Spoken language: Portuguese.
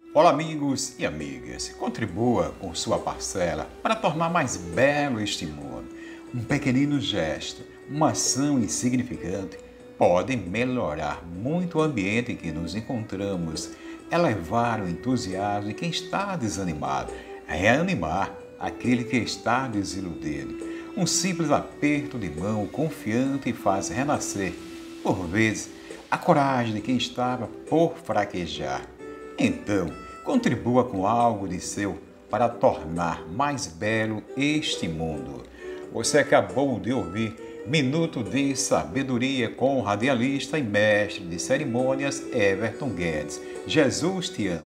Olá, amigos e amigas. Contribua com sua parcela para tornar mais belo este mundo. Um pequenino gesto, uma ação insignificante pode melhorar muito o ambiente em que nos encontramos, elevar o entusiasmo de quem está desanimado, reanimar aquele que está desiludido. Um simples aperto de mão confiante faz renascer, por vezes, a coragem de quem estava por fraquejar. Então, contribua com algo de seu para tornar mais belo este mundo. Você acabou de ouvir Minuto de Sabedoria com o radialista e mestre de cerimônias Everton Guedes. Jesus te ama.